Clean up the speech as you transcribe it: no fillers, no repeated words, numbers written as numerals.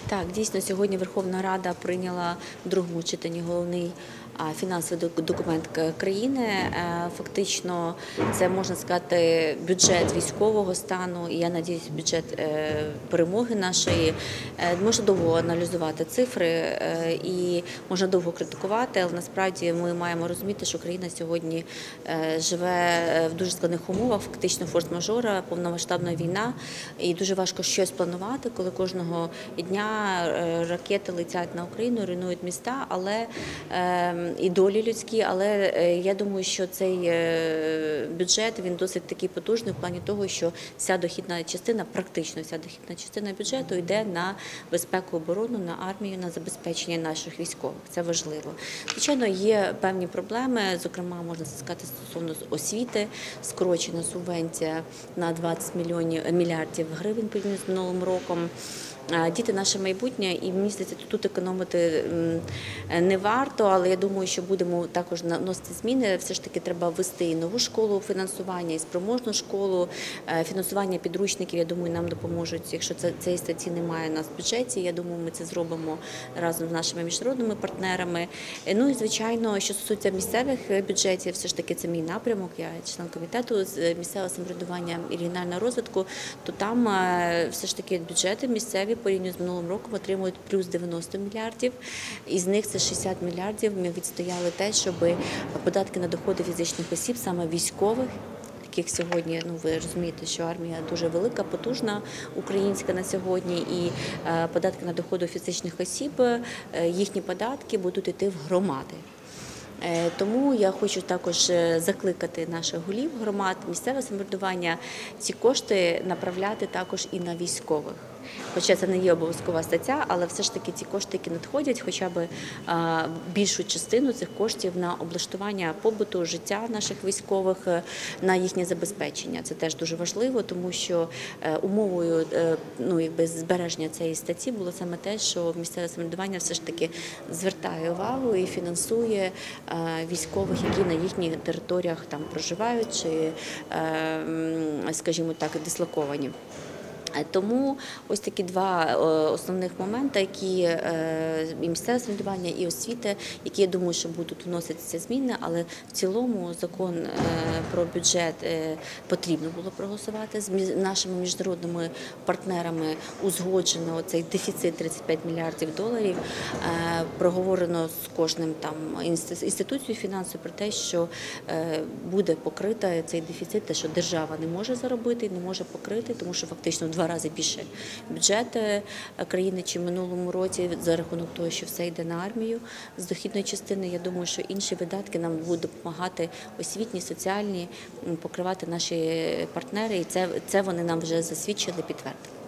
Так, дійсно, сьогодні Верховна Рада прийняла в другому читанні головний фінансовий документ країни. Фактично, це, можна сказати, бюджет військового стану, і я сподіваюся, бюджет перемоги нашої. Можна довго аналізувати цифри і можна довго критикувати, але насправді ми маємо розуміти, що країна сьогодні живе в дуже складних умовах, фактично форс-мажора, повномасштабна війна, і дуже важко щось планувати, коли кожного дня ракети летять на Україну, руйнують міста, але і долі людські, але я думаю, що цей бюджет, він досить такий потужний в плані того, що вся дохідна частина, практично вся дохідна частина бюджету йде на безпеку, оборону, на армію, на забезпечення наших військових. Це важливо. Звичайно, є певні проблеми, зокрема, можна сказати, стосовно освіти, скорочена субвенція на 20 мільярдів гривень порівняно з минулим роком. Діти – наше майбутнє, і мені здається, тут економити не варто, але я думаю, що будемо також вносити зміни. Все ж таки треба ввести і нову школу фінансування, і спроможну школу, фінансування підручників, я думаю, нам допоможуть. Якщо цієї статті немає у нас в бюджеті, я думаю, ми це зробимо разом з нашими міжнародними партнерами. Ну і, звичайно, що стосується місцевих бюджетів, все ж таки це мій напрямок, я член комітету з місцевого самоврядування і регіонального розвитку, то там все ж таки бюджети місцеві порівняно з минулим роком отримують плюс 90 мільярдів, із них це 60 мільярдів. Ми відстояли те, щоб податки на доходи фізичних осіб, саме військових, яких сьогодні, ви розумієте, що армія дуже велика, потужна, українська на сьогодні, і податки на доходи фізичних осіб, їхні податки будуть йти в громади. Тому я хочу також закликати наших голів громад, місцеве самоврядування ці кошти направляти також і на військових. Хоча це не є обов'язкова стаття, але все ж таки ці кошти, які надходять, хоча б більшу частину цих коштів на облаштування побуту, життя наших військових, на їхнє забезпечення. Це теж дуже важливо, тому що умовою збереження цієї статті було саме те, що місцеве самоврядування все ж таки звертає увагу і фінансує військових, які на їхніх територіях там проживають чи, скажімо так, дислоковані. Тому ось такі два основних моменти, які і місцеве самоврядування, і освіта, які, я думаю, що будуть вноситися зміни, але в цілому закон про бюджет потрібно було проголосувати. З нашими міжнародними партнерами узгоджено цей дефіцит 35 мільярдів доларів, проговорено з кожним інституцією фінансовою про те, що буде покрита цей дефіцит, те, що держава не може заробити, не може покрити, тому що фактично в 2 рази більше бюджет країни, чи в минулому році, за рахунок того, що все йде на армію з дохідної частини. Я думаю, що інші видатки нам будуть допомагати освітні, соціальні, покривати наші партнери, і це вони нам вже засвідчили, підтвердили.